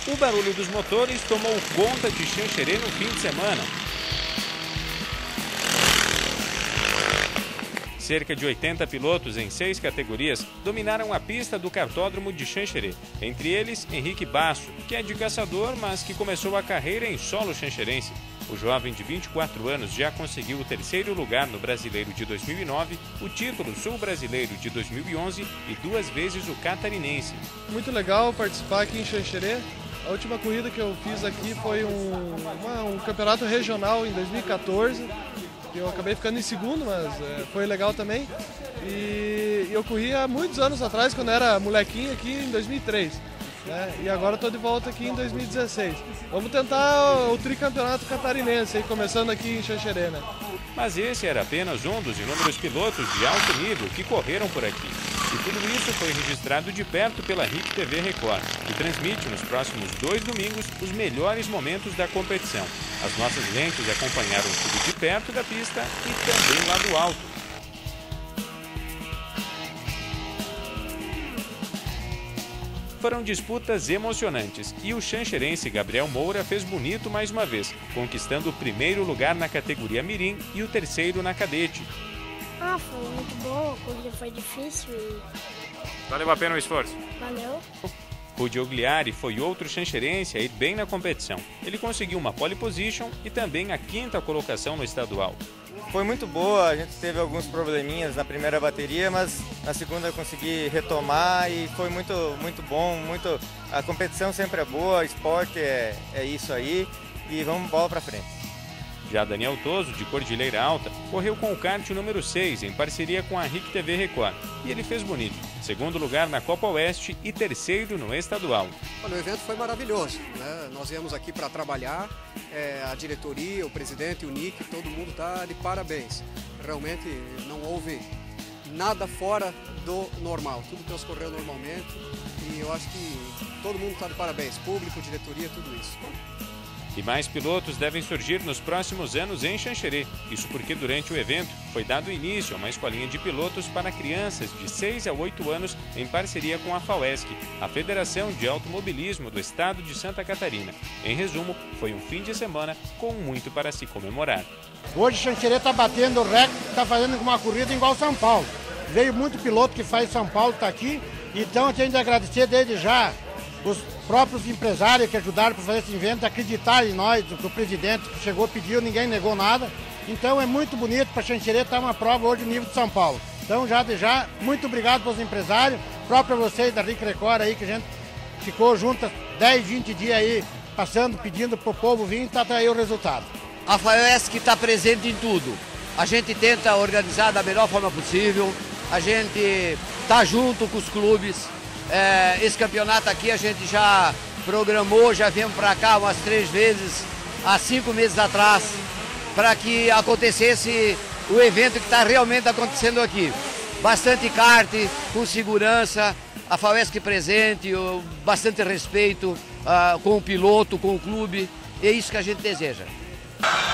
O barulho dos motores tomou conta de Xanxerê no fim de semana. Cerca de 80 pilotos em 6 categorias dominaram a pista do kartódromo de Xanxerê. Entre eles, Henrique Basso, que é de caçador, mas que começou a carreira em solo xanxerense. O jovem de 24 anos já conseguiu o 3º lugar no Brasileiro de 2009, o título Sul-Brasileiro de 2011 e 2 vezes o Catarinense. Muito legal participar aqui em Xanxerê. A última corrida que eu fiz aqui foi um campeonato regional em 2014. Eu acabei ficando em segundo, mas foi legal também. E eu corri há muitos anos atrás, quando era molequinho, aqui em 2003. Né? E agora estou de volta aqui em 2016. Vamos tentar o tricampeonato catarinense, aí, começando aqui em Xanxerê, né? Mas esse era apenas um dos inúmeros pilotos de alto nível que correram por aqui. E tudo isso foi registrado de perto pela RIC TV Record, que transmite nos próximos 2 domingos os melhores momentos da competição. As nossas lentes acompanharam tudo de perto da pista e também lá do alto. Foram disputas emocionantes e o xanxerense Gabriel Moura fez bonito mais uma vez, conquistando o 1º lugar na categoria Mirim e o 3º na cadete. Foi muito bom, a corrida foi difícil e... Valeu a pena o esforço? Valeu. Rudy Ogliari foi outro xanxerense a ir bem na competição. Ele conseguiu uma pole position e também a 5ª colocação no estadual. Foi muito boa, a gente teve alguns probleminhas na primeira bateria, mas na segunda eu consegui retomar e foi muito bom. A competição sempre é boa, esporte é isso aí e vamos bola pra frente. Já Daniel Toso, de Cordilheira Alta, correu com o kart número 6 em parceria com a RIC TV Record e ele fez bonito. 2º lugar na Copa Oeste e 3º no estadual. O evento foi maravilhoso, né? Nós viemos aqui para trabalhar, a diretoria, o presidente, o Nick, todo mundo está de parabéns. Realmente não houve nada fora do normal, tudo transcorreu normalmente e eu acho que todo mundo está de parabéns, público, diretoria, tudo isso. E mais pilotos devem surgir nos próximos anos em Xanxerê. Isso porque durante o evento foi dado início a uma escolinha de pilotos para crianças de 6 a 8 anos em parceria com a FAUESC, a Federação de Automobilismo do Estado de Santa Catarina. Em resumo, foi um fim de semana com muito para se comemorar. Hoje Xanxerê está batendo o recorde, está fazendo uma corrida igual São Paulo. Veio muito piloto que faz São Paulo, está aqui, então a gente tem que agradecer desde já os próprios empresários que ajudaram para fazer esse evento, acreditar em nós, o presidente que chegou, pediu, ninguém negou nada. Então é muito bonito para Xanxerê estar uma prova hoje no nível de São Paulo. Então já, muito obrigado para os empresários, próprio vocês da RIC Record aí, que a gente ficou junto 10, 20 dias aí, passando, pedindo para o povo vir, tá aí o resultado. A FAUESC está presente em tudo. A gente tenta organizar da melhor forma possível, a gente está junto com os clubes. Esse campeonato aqui a gente já programou, já viemos para cá umas 3 vezes, há 5 meses atrás, para que acontecesse o evento que está realmente acontecendo aqui. Bastante kart, com segurança, a FAUESC presente, bastante respeito com o piloto, com o clube, é isso que a gente deseja.